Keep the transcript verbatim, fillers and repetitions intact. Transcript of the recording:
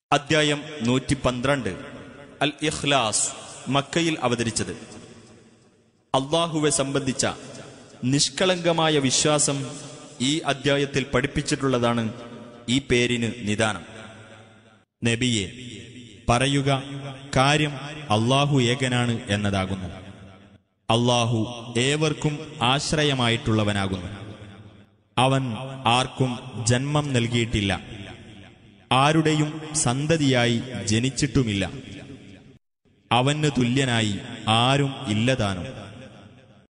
അദ്ധ്യായം നൂറ്റി പന്ത്രണ്ട് അൽ ഇഖ്ലാസ് മക്കയിൽ അവതരിച്ചത്. അള്ളാഹുവെ സംബന്ധിച്ച നിഷ്കളങ്കമായ വിശ്വാസം ഈ അദ്ധ്യായത്തിൽ പഠിപ്പിച്ചിട്ടുള്ളതാണ് ഈ പേരിന് നിദാനം. നബിയെ പറയുക, കാര്യം അള്ളാഹു ഏകനാണ് എന്നതാകുന്നു. അള്ളാഹു ഏവർക്കും ആശ്രയമായിട്ടുള്ളവനാകുന്നു. അവൻ ആർക്കും ജന്മം നൽകിയിട്ടില്ല, ആരുടെയും സന്തതിയായി ജനിച്ചിട്ടുമില്ല. അവന് തുല്യനായി ആരും ഇല്ലതാനും.